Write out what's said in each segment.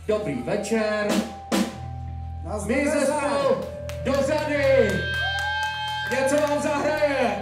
Dobrý večer. My zespolu do řady. Něco vám zahraje.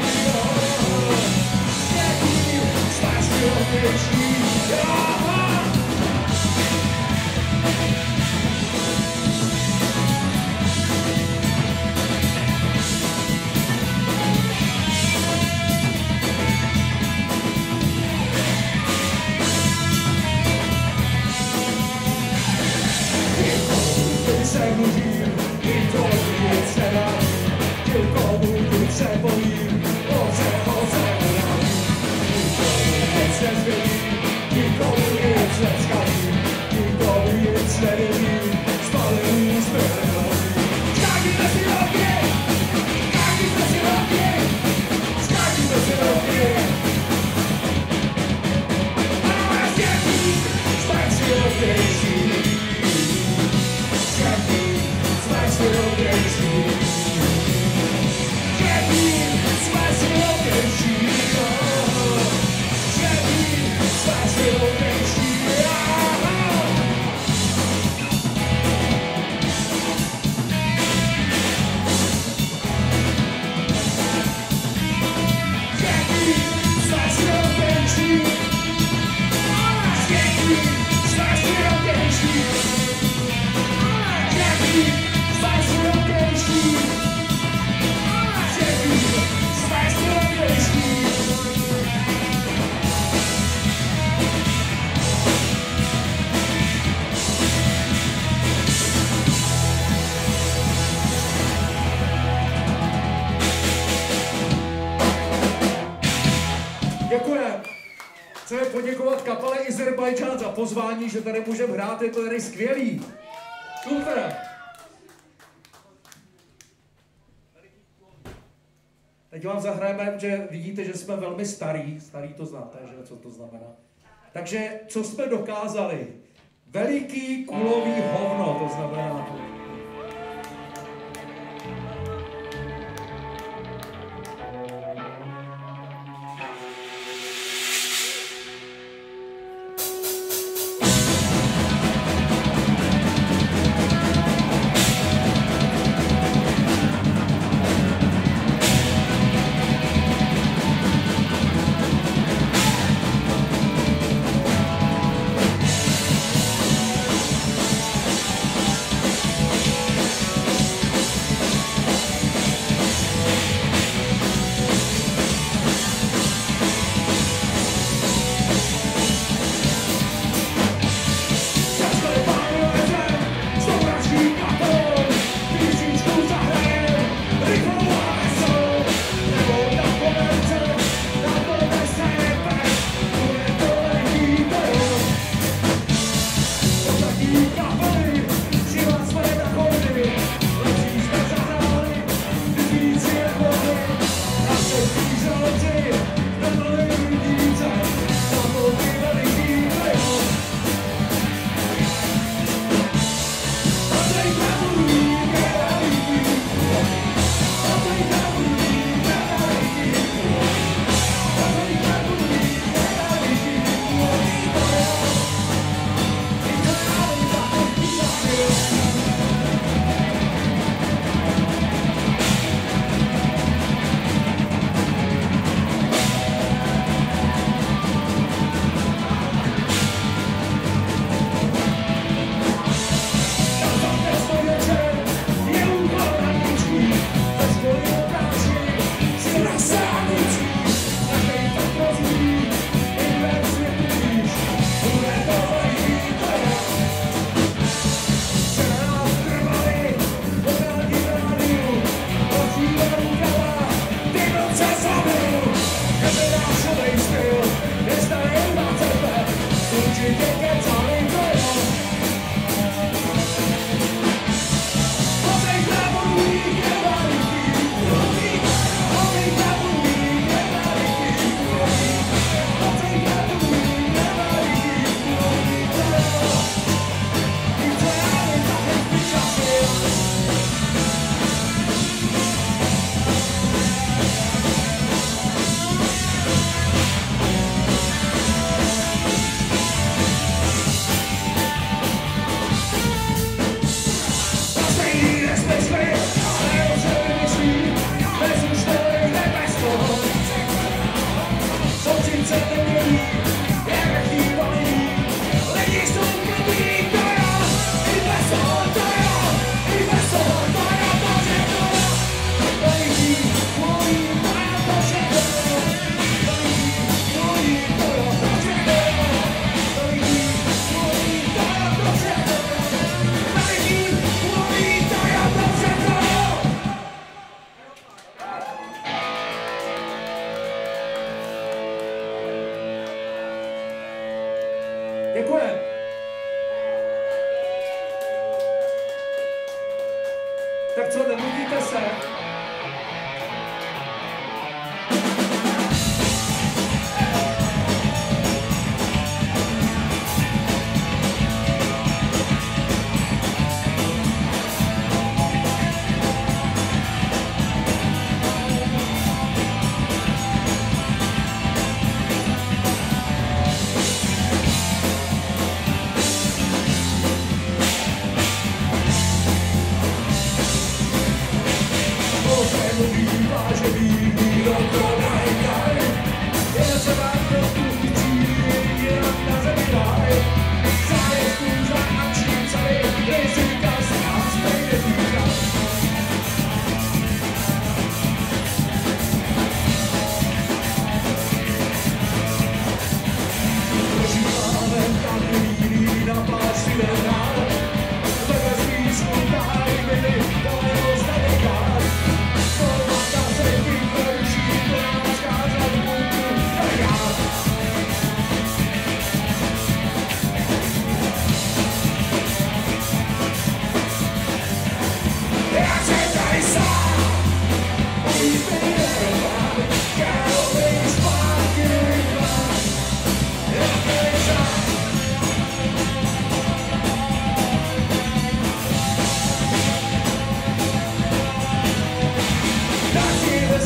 Smash your face, Chceme poděkovat kapele Azerbajdžán za pozvání, že tady můžeme hrát, je to tady skvělý. Super. Teď vám zahrajeme, že vidíte, že jsme velmi starý. Starý to znáte, že co to znamená. Takže co jsme dokázali? Veliký kulový hovno, to znamená.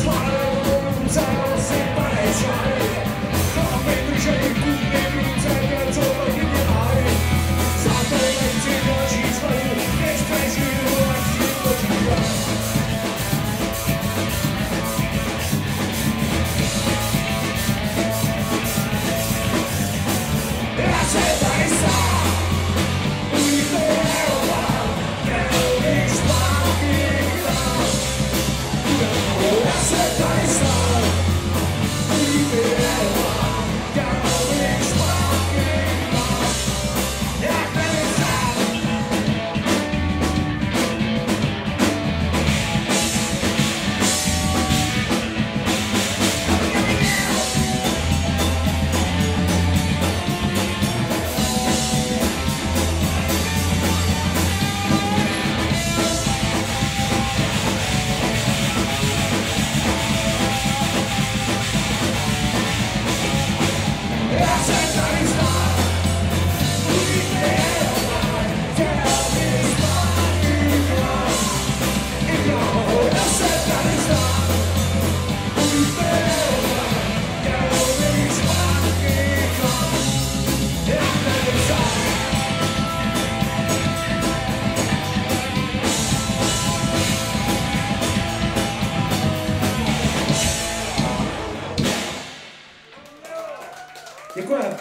Děkujeme.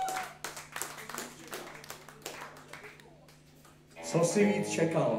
Co si víc čekal?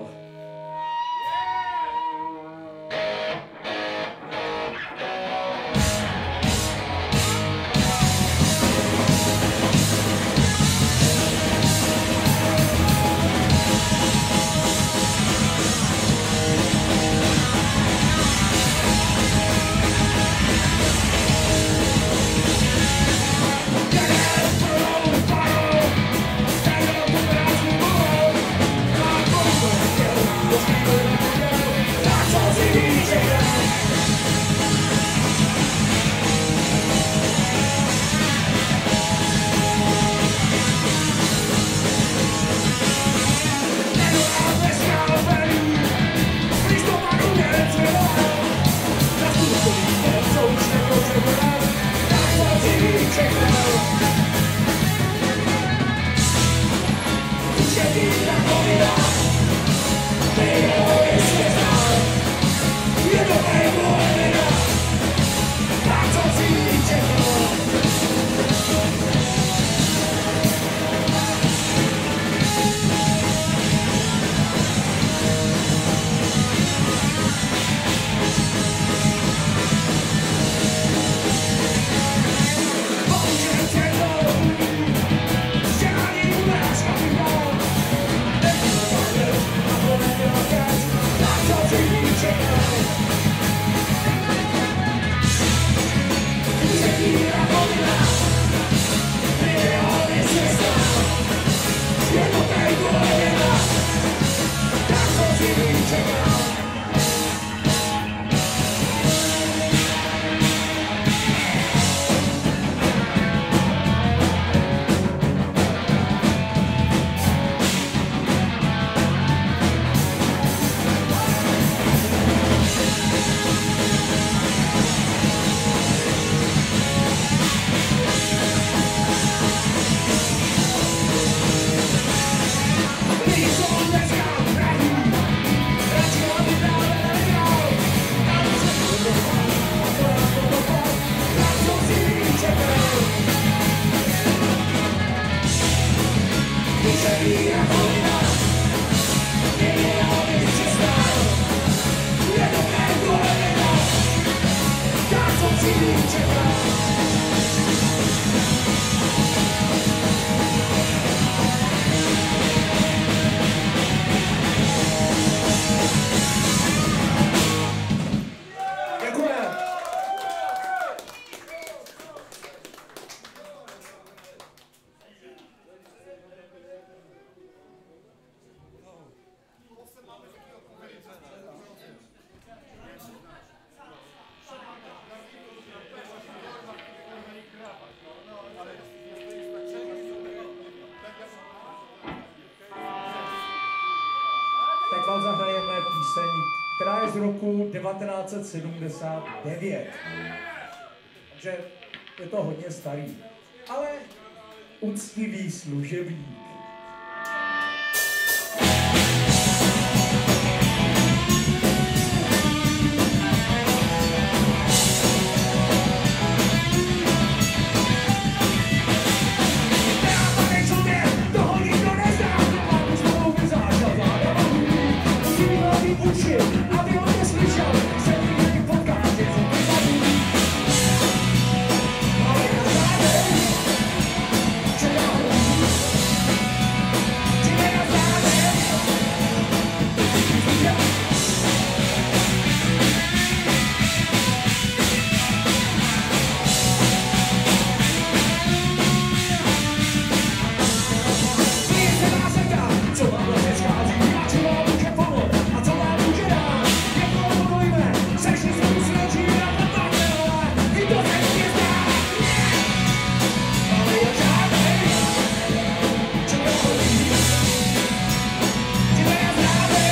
je z roku 1979. Takže je to hodně starý. Ale uctivý služebník. Aby on neslyšel, že nikdy potkáte, co ty zabudí. Ale já žádnej, že já hodím, že já žádnej. Když se vás zeptá, co vám vlastně schází, a co vám může pomoct, a co vám může dát, jak to mluvíme, sešli se tu svědčí a potáte, i to se mě zdá. Ale já žádnej, že já hodím, že já žádnej.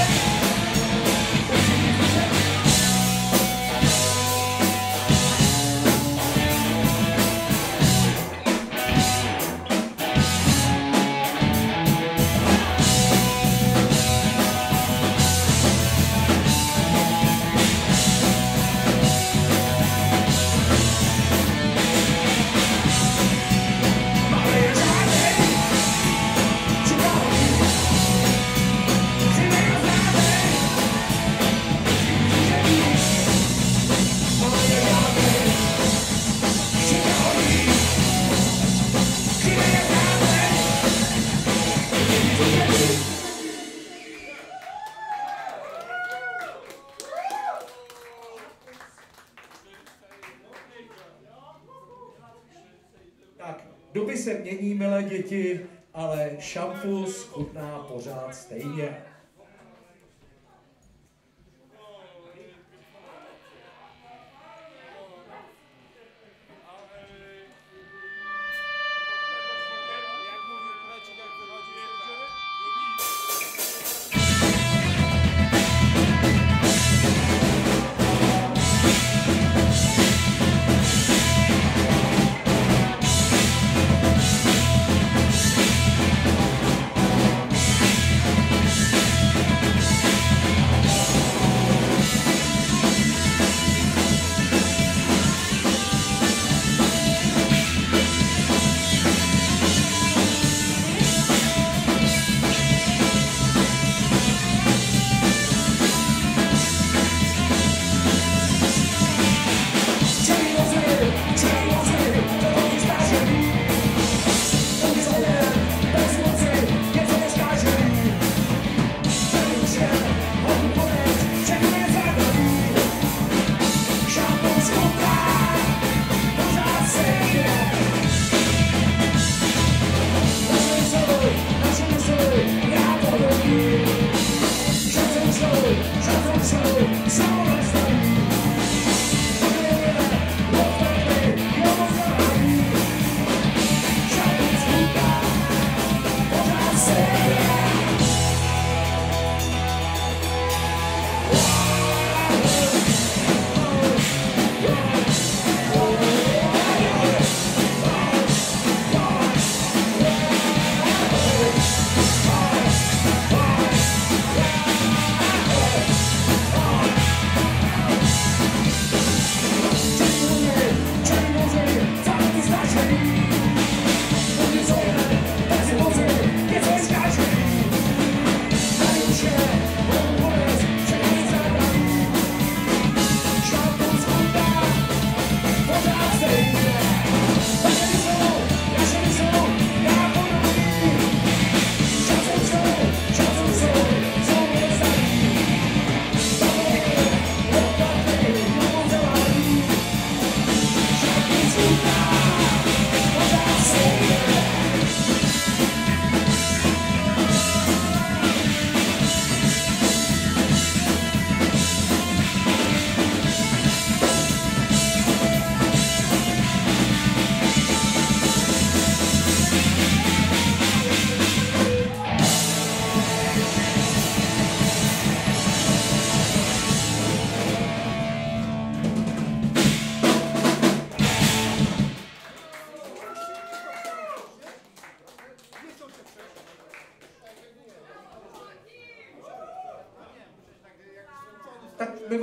Tak, doby se mění, milé děti, ale šampus chutná pořád stejně.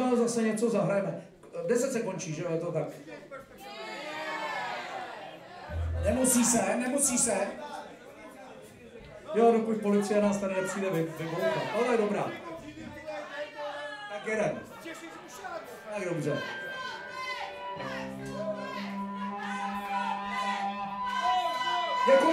ráno zase něco zahrajeme. 10 se končí, že jo, je to tak. Nemusí se. Jo, dokud policie nás tady nepřijde vybouchat. No to je dobrá. Tak jedem. Tak dobře. Děkuji.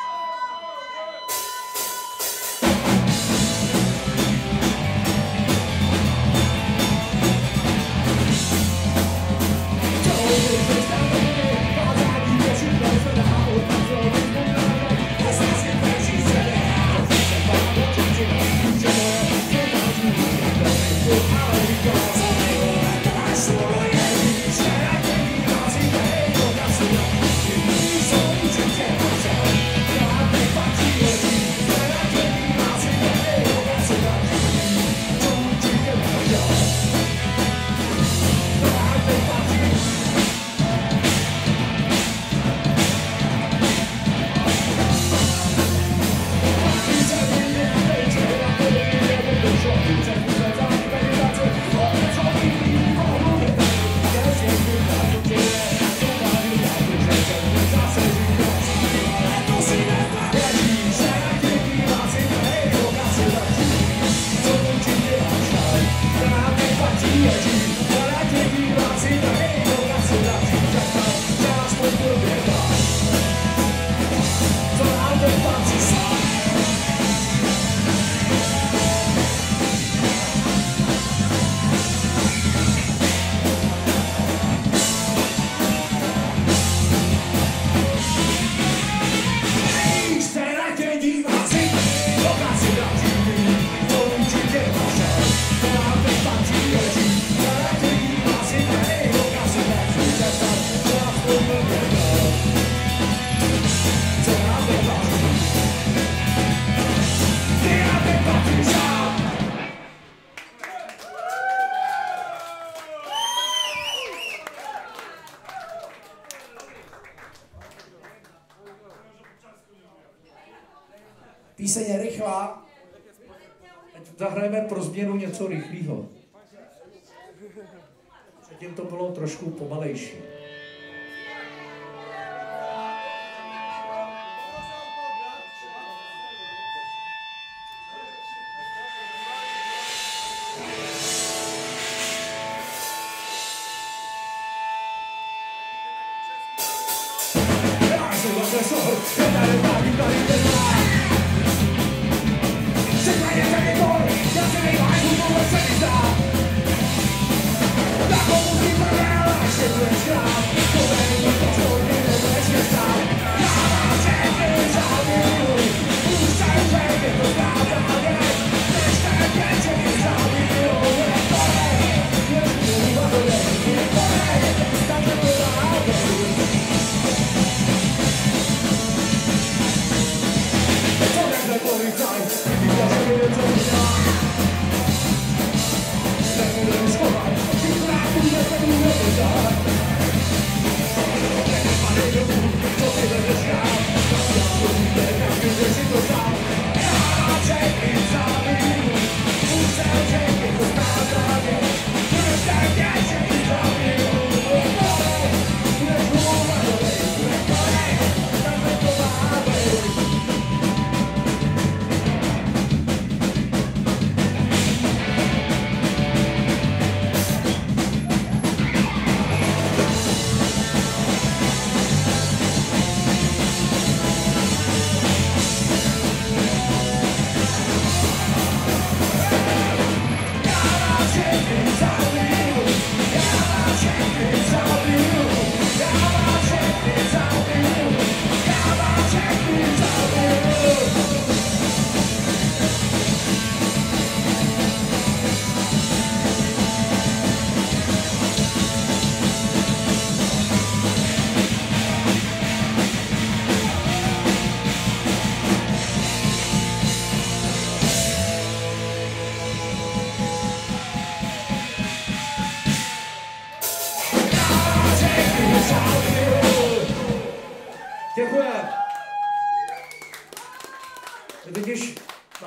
Píseň je rychlá. Zahrajeme pro změnu něco rychlého. Předtím to bylo trošku pomalejší.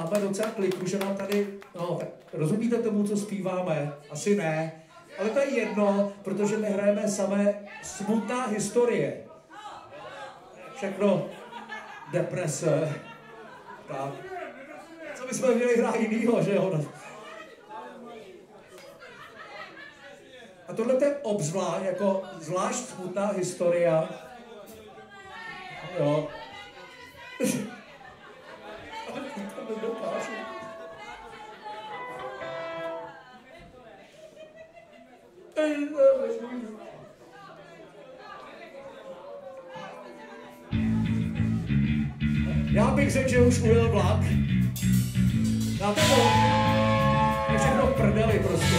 máme docela kliku, že nám tady, no, tak rozumíte tomu, co zpíváme? Asi ne. Ale to je jedno, protože my hrajeme samé smutná historie. Všechno deprese. Tak. Co bychom měli hrát jinýho, že jo? A tohle je obzvlášť, jako zvlášť smutná historia. Jo. Já bych řekl, že už ujel vlak. Na to je všechno v prdeli prostě.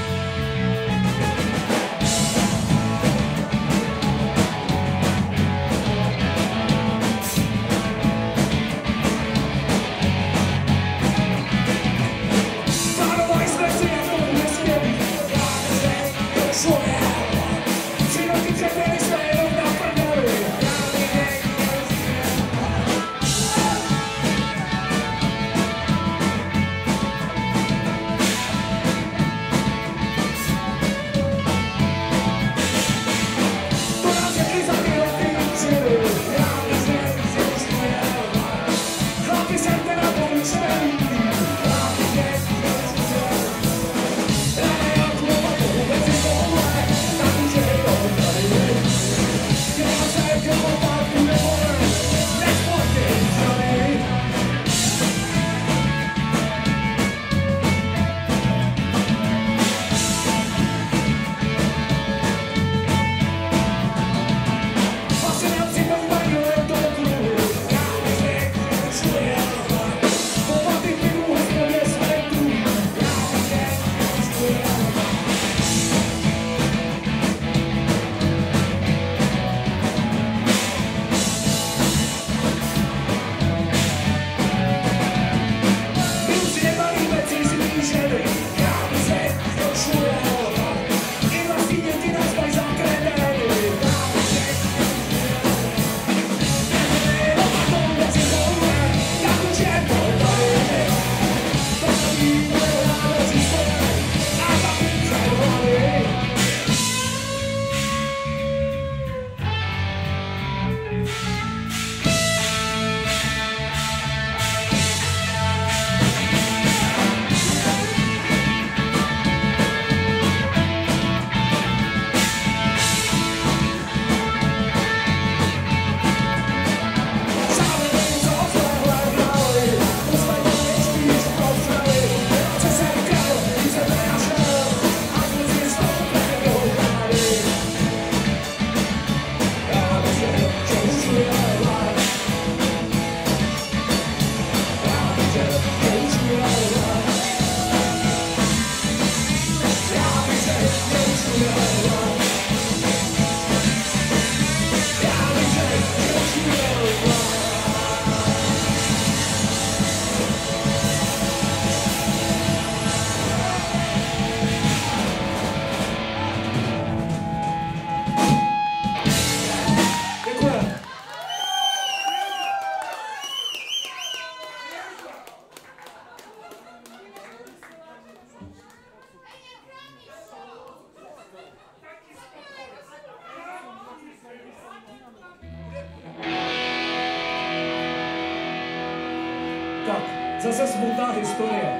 Tak, zase smutná historie.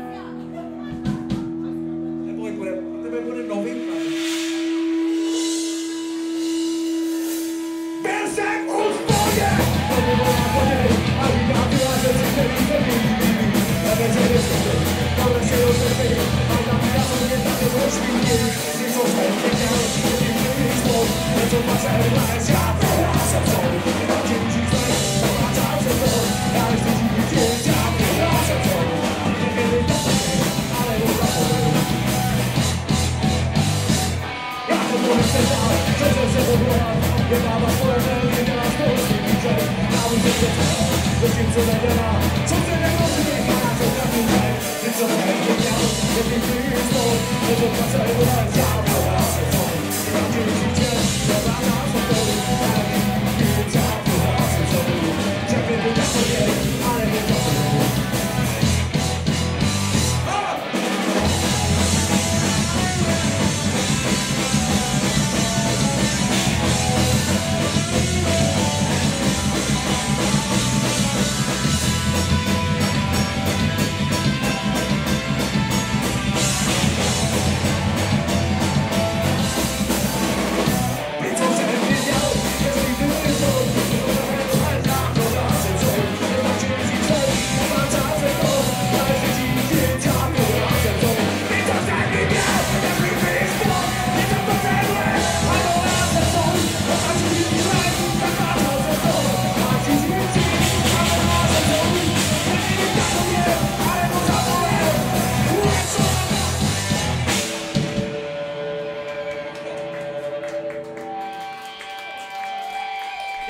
Neboj, tebe bude novinka. Byl jsem už v bodě! To by bylo na bodě, a říká ty láže, který se mi líbí. Nebe se vyskočí, tohle si rozhodí, a tam já jsem mě tady zločný. Něco jsem chtěl, tím chtěl spol, něco má se hledat, já prohrál jsem sol. Jenom ti můžu znát, prohrál jsem sol, já nechci žít, já prohrál jsem sol. Nebyli to taky, ale dozapověl. Já to budu se dál, co jsem se odvolal, je máma svoje velmi, dělá z toho svým účel. Já už jsem se dál, do tím, co nedělá, co se nemusí, má co každý den. Něco jsem chtěl, je tím chtěl spol, něco má se hledat, já prohrál jsem sol. Jenom ti můžu žít, já prohrál jsem sol. Já prohrál jsem sol. Všechny by to chtěli, ale by to chtěli.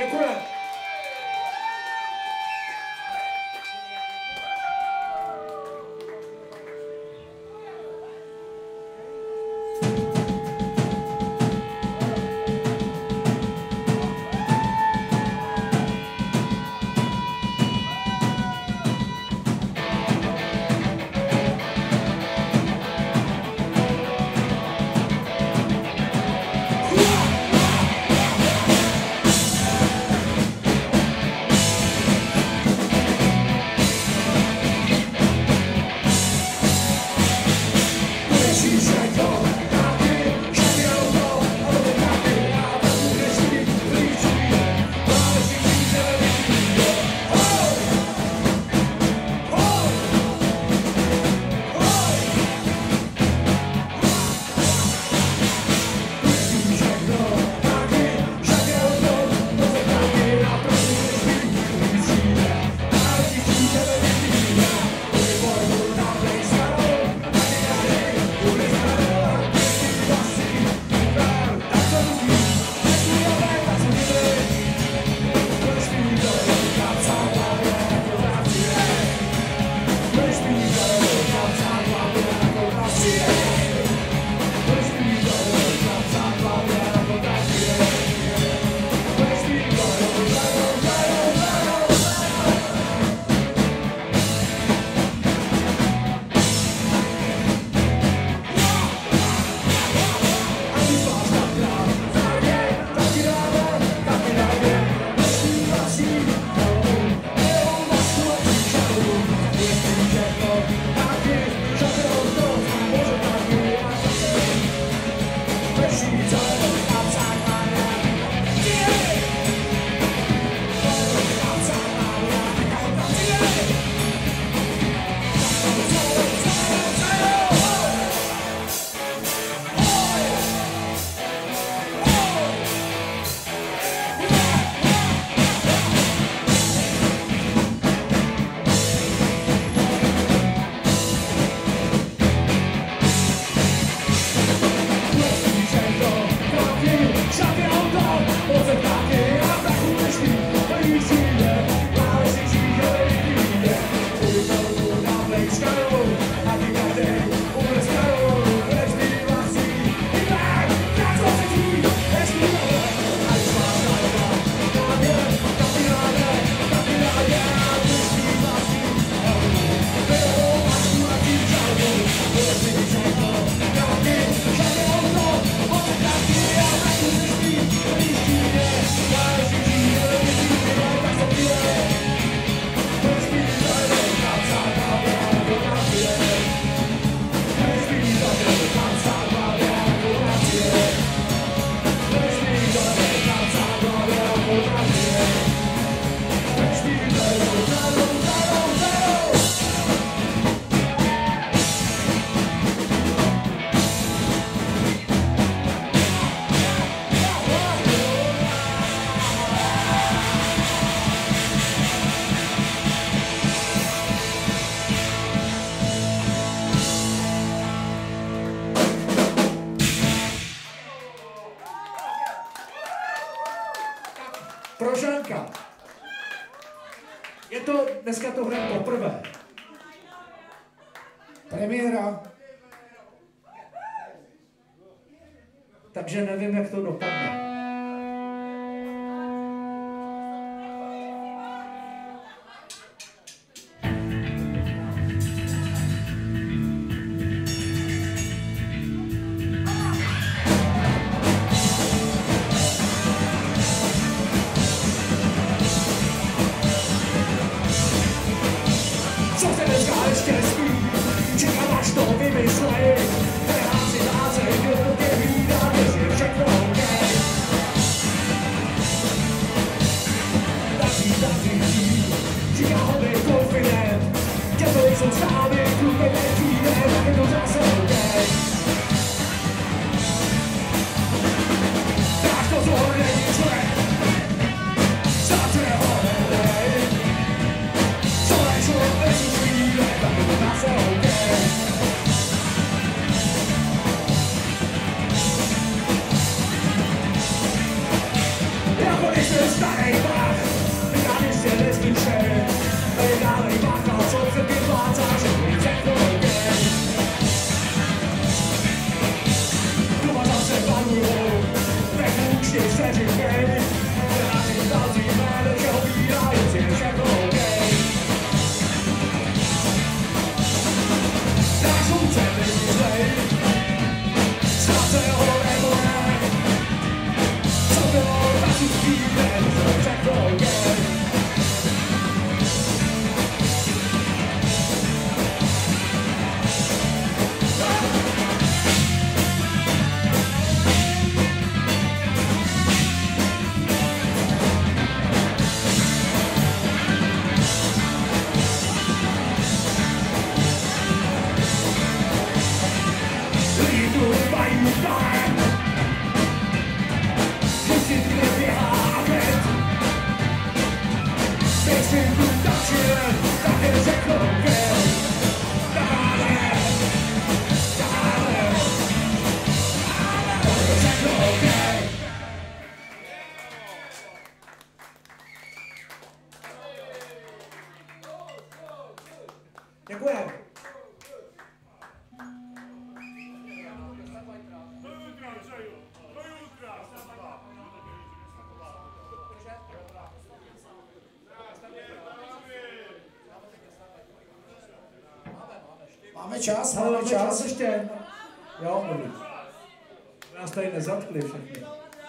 Děkujeme. Prožánka. Je to, dneska to hrám poprvé. Premiéra. Takže nevím, jak to dopadne. Nechám si házet, kdo tě hlídá, než je všechno OK. Máme čas, Ale máme čas. ještě. Jo, dobrý. Nás tady nezatkli všechny.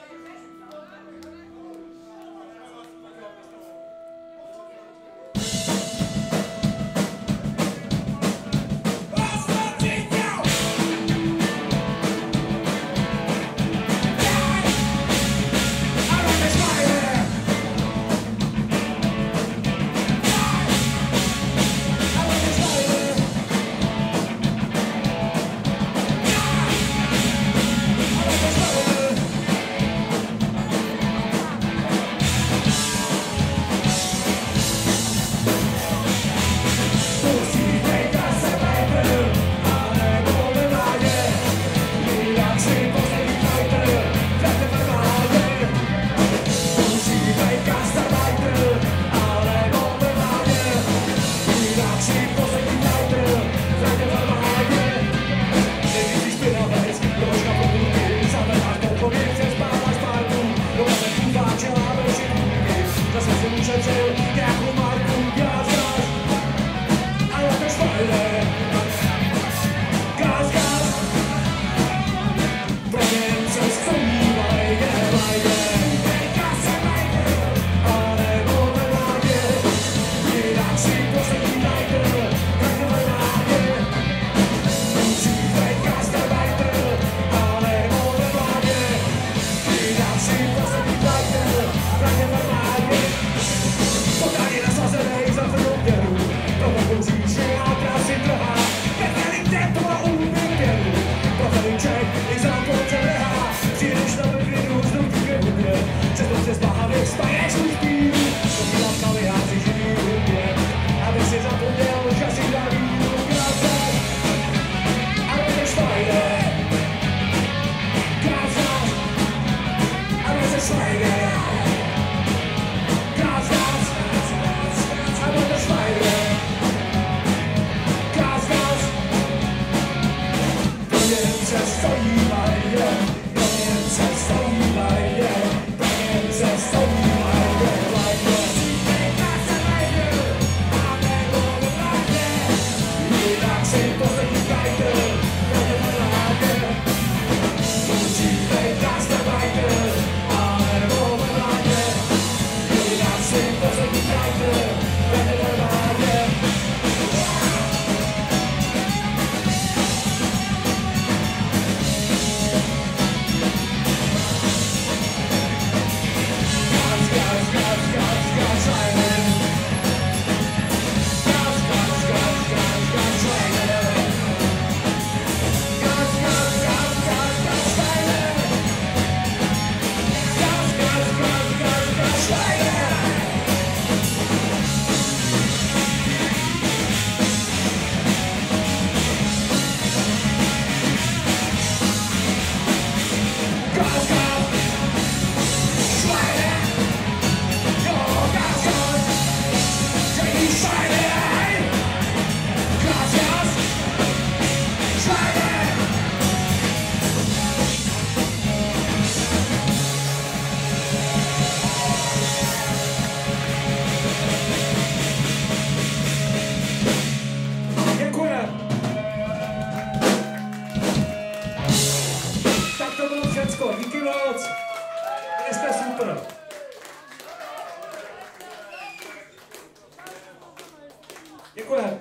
Děkujeme.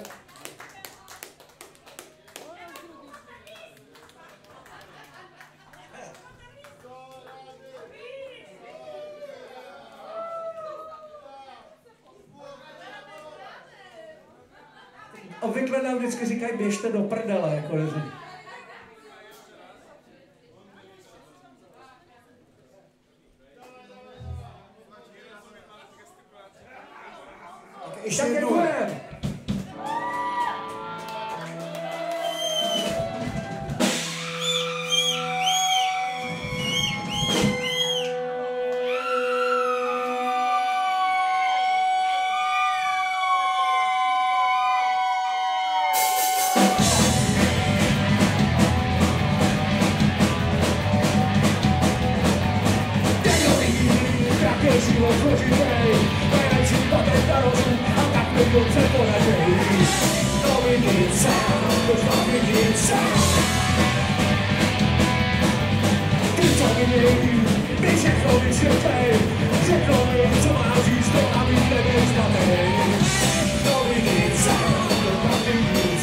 Obvykle nám vždycky říkají, běžte do prdele, jako Ještě jednou. Novinnice postawię nic. My się chromy świetlej, rzeklomy, co ma dziś, to na widle bez natej. Nowy nic, to każdy nic.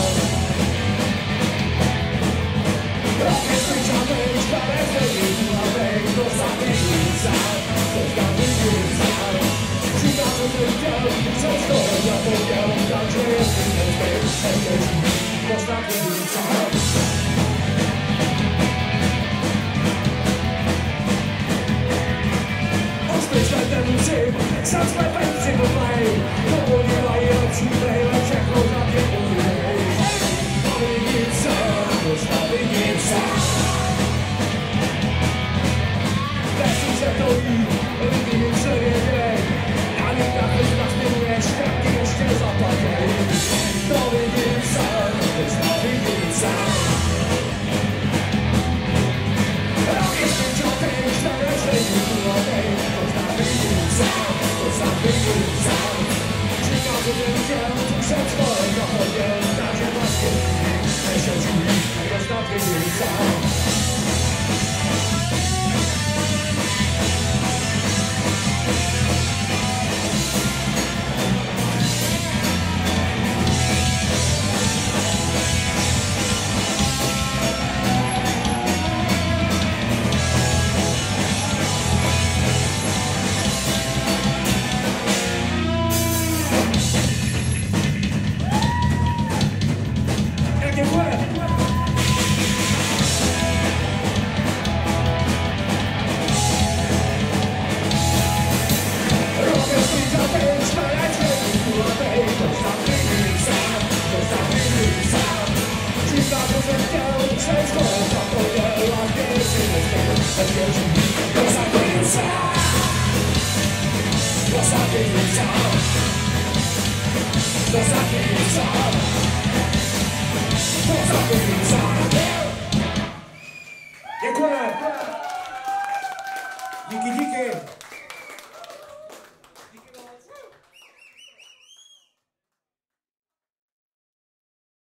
Robię życia weź, ale wtedy na weź, to ostatni nic, to każdy nic. Życia to ten dział, coś to ja powiedziałem, także jest to ostatni nic. Sam swe pędzy do play, powoliła je odciplej, lecz jak można nie powolej. Stawinica, to stawinica. Leży się to i ryby przewiedzie, a nie tak już następujesz, jak jeszcze zapadnie. Stawinica, to stawinica. Robię się ciątek, znaleźć się kulotej, to stawinica. Ciekawy wiem, że twoje zachodzie takie właśnie nie się dziwi, ostatni sam. What's up,